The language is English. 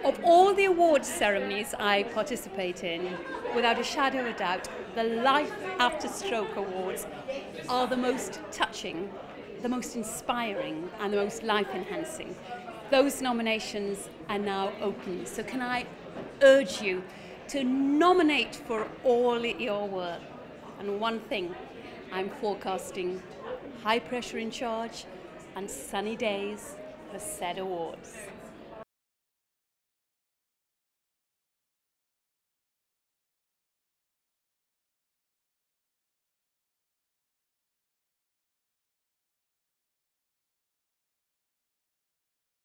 Of all the awards ceremonies I participate in, without a shadow of a doubt, the Life After Stroke Awards are the most touching, the most inspiring, and the most life-enhancing. Those nominations are now open, so can I urge you to nominate for all your work? And one thing, I'm forecasting high pressure in charge and sunny days for said awards.